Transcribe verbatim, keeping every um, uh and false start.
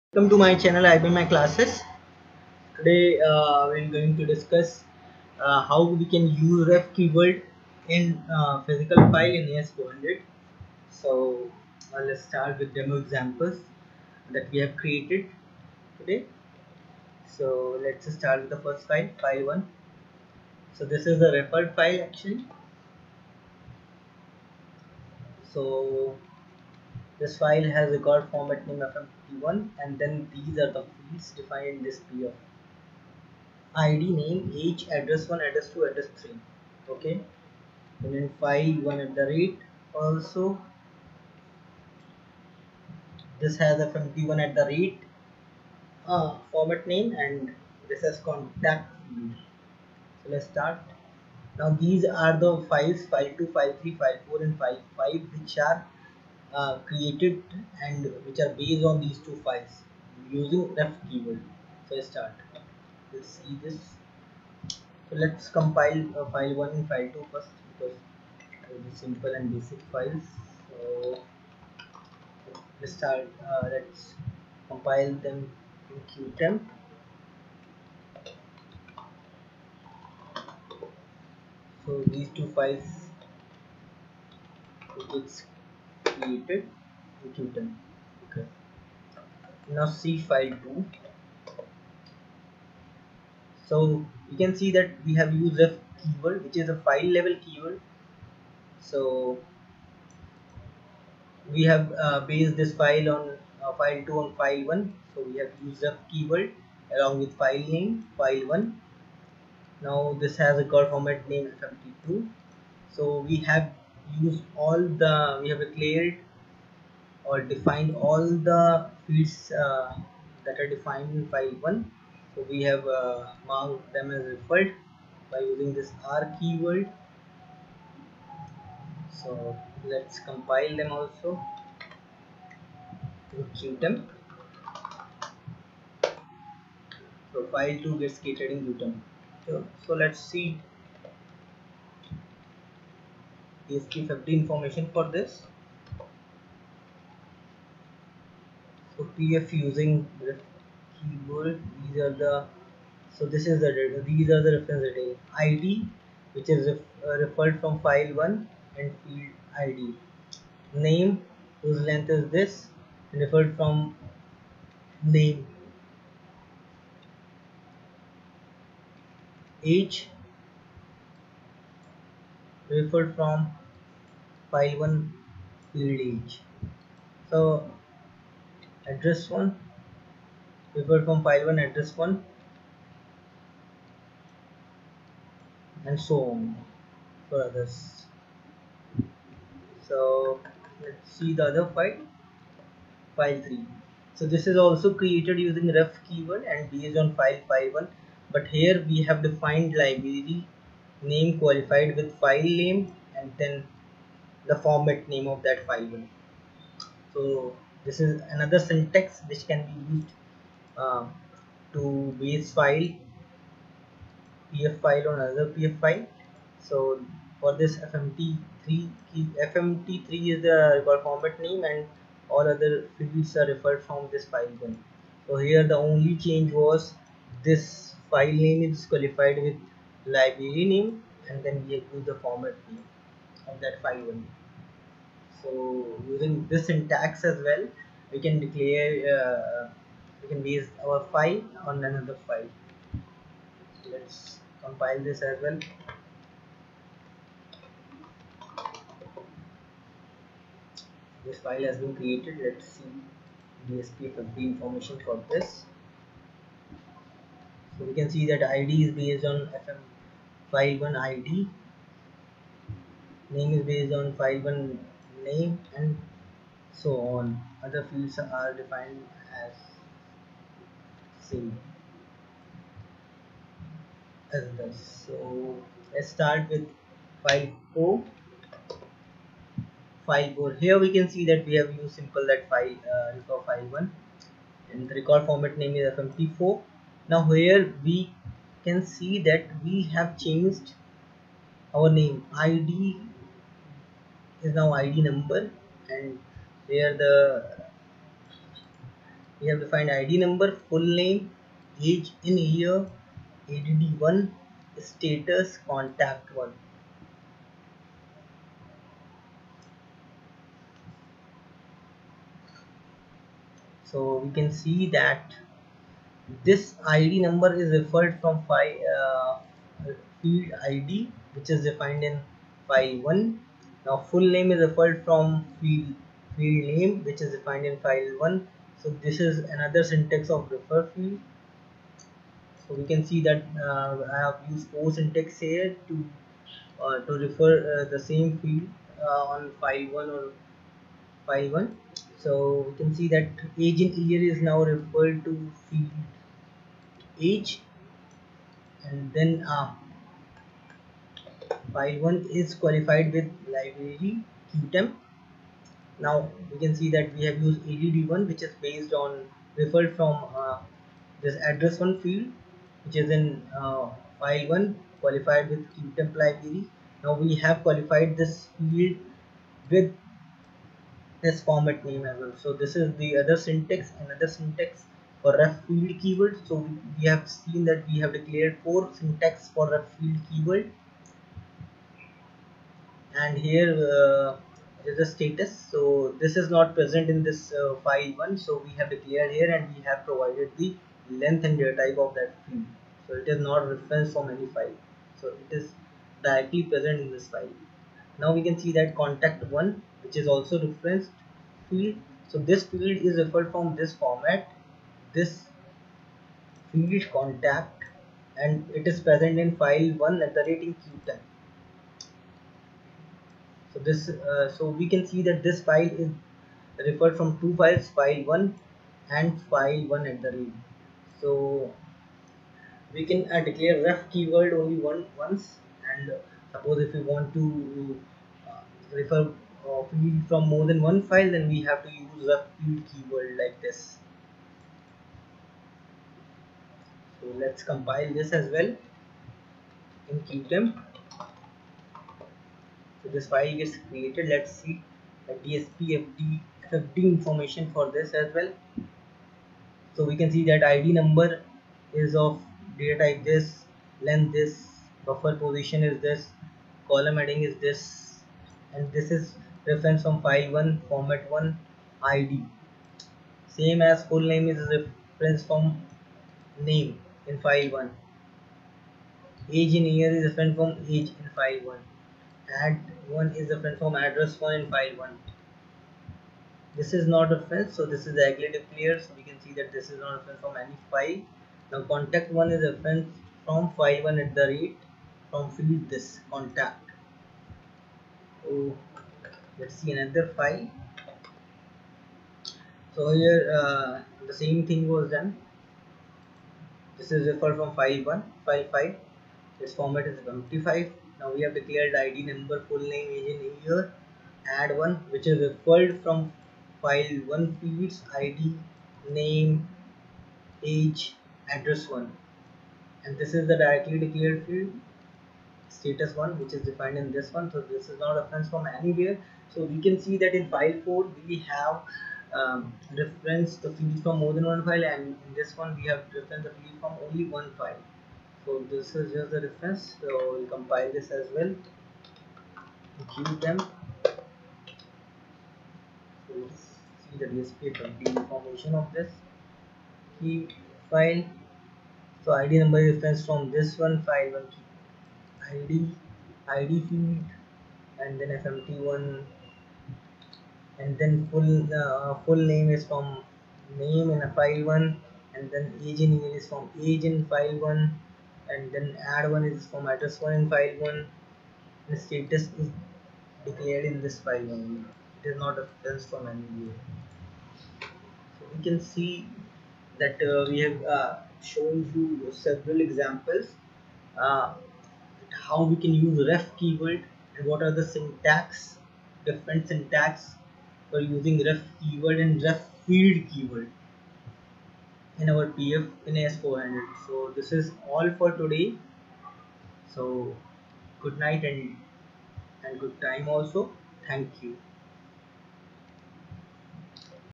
Welcome to my channel I B My Classes. Today uh, we're going to discuss uh, how we can use ref keyword in uh, physical file in A S four hundred. So uh, let's start with demo examples that we have created today. So let's start with the first file, file one. So this is the referred file actually. So this file has record format name F M P one, and then these are the fields defined in this P of I D, name, age, address one, address two, address three. Okay, and then file one at the rate. Also, this has a fifty one at the rate uh, format name, and this has contact field. So let's start. Now these are the files file two, file three, file four, and file five, which are uh, created and which are based on these two files using ref keyword. So let's start. Let's see this. So let's compile uh, file one and file two first, because the simple and basic files. So let's start. Uh, let's compile them in Qtemp. So these two files it's created in Qtemp. Okay. Now see file two. So you can see that we have used ref keyword, which is a file level keyword. So we have uh, based this file on uh, file two on file one. So we have used ref keyword along with file name file one. Now this has a record format name F M T two. So we have used all the we have declared or defined all the fields uh, that are defined in file one. So we have uh, marked them as referred by using this R keyword. So let's compile them also in Qtemp. So file two gets created in Qtemp. So, so let's see A S P fifty information for this. So P F using the keyword. These are the so this is the data. These are the reference data. I D, which is ref, uh, referred from file one, and field I D. Name, whose length is this, referred from name. Age, referred from file one, field age. So address one, referred from file one, address one, and so on for others. So let's see the other file, file three. So this is also created using ref keyword and based on file file one, but here we have defined library name qualified with file name and then the format name of that file one. So this is another syntax which can be used uh, to base file P F file on another P F file. So for this F M T three key, F M T three is the record format name, and all other fields are referred from this file one. So here the only change was this file name is qualified with library name, and then we use the format name of that file one. So using this syntax as well, we can declare uh, we can base our file on another file. So let's compile this as well. This file has been created. Let's see D S P fifty information for this. So we can see that I D is based on F M file one I D, name is based on file one name, and so on. Other fields are defined as same as this. So let's start with file four. File four. Here we can see that we have used simple that file uh, for file one, and the record format name is F M P four. Now here we can see that we have changed our name. I D is now I D number, and where the We have defined I D number, full name, age in year, A D D one, status, contact one. So we can see that this I D number is referred from file uh, field I D, which is defined in file one. Now full name is referred from field field name, which is defined in file one. So this is another syntax of refer field. So we can see that uh, I have used four syntax here to uh, to refer uh, the same field uh, on file one or file one. So we can see that age in year is now referred to field age, and then uh, file one is qualified with library qtemp. Now we can see that we have used A D D one, which is based on referred from uh, this address one field, which is in uh, file one qualified with qtemp library. Now we have qualified this field with this format name as well. So this is the other syntax, another syntax for ref field keyword. So we, we have seen that we have declared four syntax for ref field keyword, and here uh, is the status. So this is not present in this uh, file one, so we have declared here, and we have provided the length and data type of that field. So it is not referenced from any file, so it is directly present in this file. Now we can see that contact one, which is also referenced field. So this field is referred from this format, this field contact, and it is present in file one at the rating qtemp. So this uh, so we can see that this file is referred from two files, file one and file one at the rate. So we can uh, declare ref keyword only one once, and uh, suppose if we want to uh, refer uh, field from more than one file, then we have to use ref field keyword like this. So let's compile this as well in qtemp. So this file gets created. Let's see the D S P F D F D information for this as well. So we can see that I D number is of data type this, length this, buffer position is this, column heading is this, and this is reference from file one, format one, I D. Same as full name is reference from name in file one. Age in year is reference from age in file one. Add one is reference from address one in file one. This is not reference, so this is directly declared. So we can see that this is not reference from any file. Now contact one is reference from file one at the rate from field this contact. So let's see another file. So here uh, the same thing was done. This is referred from file one, file five. Its format is fifty-five. Now we have declared I D number, full name, age in year. Add one, which is referred from file one fields, I D, name, age, address one, and this is the directly declared field, status one, which is defined in this one. So this is not reference from anywhere. So we can see that in file four we have um, reference the field from more than one file, and in this one we have reference the field from only one file. So this is just the reference. So we'll compile this as well, queue them. So let's see the D S P F D information of this key file. So I D number is reference from this one, file one I D, I D field, and then F M T one, and then full uh, full name is from name in a file one, and then age in year is from age in file one, and then add one is from address one in file one, and status is declared in this file only. It is not a reference from anywhere. So we can see that uh, we have uh, shown you several examples uh, how we can use ref keyword and what are the syntax, different syntax for using ref keyword and ref field keyword in our P F in A S four hundred. So this is all for today. So good night and and good time also. Thank you.